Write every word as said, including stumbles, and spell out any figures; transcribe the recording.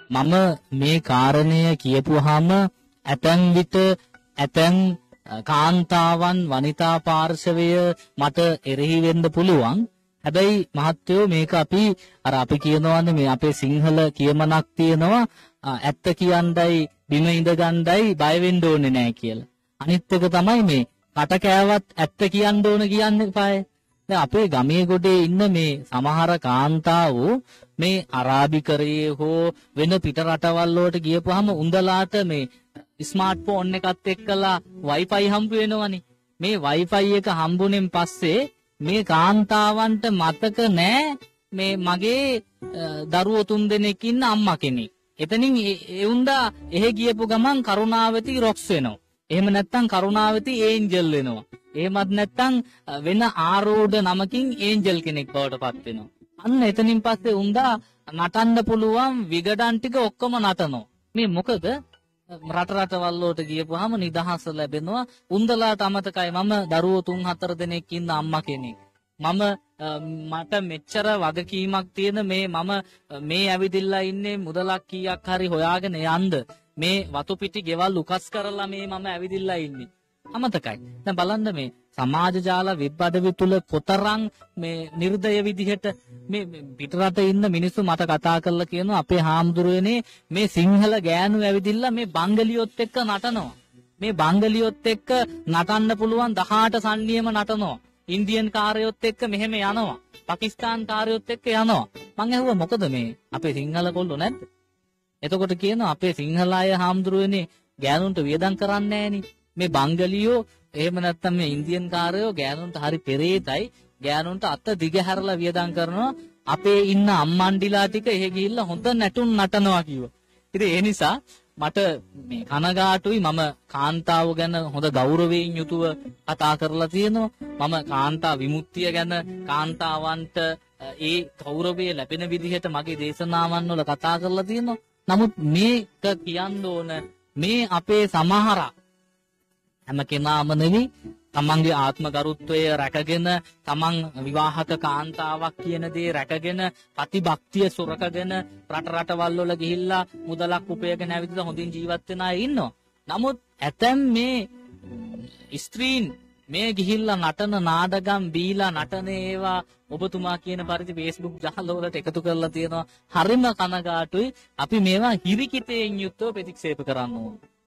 මම මේ කාරණය කියපුවාම ඇතැම් විට ඇතැම් කාන්තාවන් වනිතා පාර්ශවය මට එරෙහි වෙන්න පුළුවන්. හැබැයි මහත්තයෝ මේක අපි අර අපි කියනවානේ මේ අපේ සිංහල කියමනක් තියෙනවා ඇත්ත කියන්නයි බිම ඉඳ ගන්නයි බය වෙන්න ඕනේ නැහැ කියලා. අනිත් එක තමයි මේ කට කෑවත් ඇත්ත කියන්න ඕන කියන්නේ පායේ. දැන් අපේ ගමේ ගොඩේ ඉන්න මේ සමහර කාන්තාවෝ මේ අරාබිකරයේ හෝ වෙන පිට රටවල් වලට ගියපුවාම උන්දලාට මේ ස්මාර්ට්ෆෝන් එකත් එක්කලා වයිෆයි හම්බ වෙනවනේ. මේ වයිෆයි එක හම්බුනෙන් පස්සේ මේ කාන්තාවන්ට මතක නෑ මේ මගේ දරුවෝ තුන් දෙනෙක් ඉන්න අම්මා කෙනෙක්. එතනින් ඒ උන්දා එහෙ ගියපු ගමන් කරුණාවති රොක්ස් වෙනවා. එහෙම නැත්නම් කරුණාවති ඒන්ජල් වෙනවා. එහෙමත් නැත්නම් වෙන ආරෝඩ නමකින් ඒන්ජල් කෙනෙක් බවට පත් වෙනවා. අන්න එතනින් පස්සේ උන්දා නටන්න පුළුවන් විගඩන් ටික ඔක්කොම නටනවා. මේ මොකද රට රටවල් වලට ගියපුවාම නිදහස ලැබෙනවා. උන්දලාට අමතකයි මම දරුවෝ තුන් හතර දෙනෙක් ඉන්න අම්මා කෙනෙක්. මම මට මෙච්චර වගකීමක් තියෙන මේ මම මේ ඇවිදිලා ඉන්නේ මුදලක් කීයක් හරි හොයාගෙන යන්න. මේ වතු පිටි ගෙවල් උකස් කරලා මේ මම ඇවිදිලා ඉන්නේ. අමතකයි. දැන් බලන්න මේ සමාජ ජාල වෙබ් අඩවි තුල කොතරම් මේ නිර්දය විදිහට මේ පිටරට ඉන්න මිනිස්සු මට කතා කරලා කියනවා අපේ හාමුදුරුවනේ මේ සිංහල ගෑනු ඇවිදිලා මේ බංගලියොත් එක්ක නටනවා. මේ බංගලියොත් එක්ක නටන්න පුළුවන් දහඅට සන්නියම නටනවා. ඉන්දියන් කාරයොත් එක්ක මෙහෙම යනවා. පාකිස්තාන් කාරයොත් එක්ක යනවා. මං ඇහුවා මොකද මේ අපේ සිංහල කොල්ලෝ නැද්ද? එතකොට කියනවා අපේ සිංහල අය හාමුදුරුවනේ ගෑනුන්ට වියදම් කරන්නේ නැහෙනි. මේ බංගලියෝ එහෙම නැත්නම් මේ ඉන්දියන් කාරයෝ ගෑනුන්ට හරි පෙරේතයි. ගෑනුන්ට අත දිග හැරලා වියදම් කරනවා. අපේ ඉන්න අම්මන්ඩිලා ටික එහෙ ගිහිල්ලා හොඳ නැටුම් නටනවා කිව්වා. ඉතින් ඒ නිසා මට මේ කනගාටුයි මම කාන්තාව ගැන හොඳ ගෞරවයෙන් යුතුව කතා කරලා තියෙනවා. මම කාන්තා විමුක්තිය ගැන කාන්තාවන්ට ඒ ගෞරවය ලැබෙන විදිහට මගේ දේශනාවන් වල කතා කරලා තියෙනවා. නමුත් මේක කියන්න ඕන මේ අපේ සමහර හැම කෙනාම නෙවෙයි තමන්ගේ ආත්ම ගරුත්වය රැකගෙන තමන් විවාහක කාන්තාවක් කියන දේ රැකගෙන ප්‍රතිභක්තිය සුරකගෙන රට රටවල් වල ගිහිල්ලා මුදලක් උපයගෙන ඇවිදලා හොඳින් ජීවත් වෙන අය ඉන්නවා. නමුත් ඇතැම් මේ ස්ත්‍රීන් මේ ගිහිල්ලා නටන නාඩගම් බීලා නටන ඒවා ඔබතුමා කියන පරිදි Facebook ජාලවලට එකතු කරලා තියෙනවා. හරිම කනගාටුයි. අපි මේවා හිරිකිතෙන් යුක්තව ප්‍රතික්ෂේප කරන්න ඕනේ.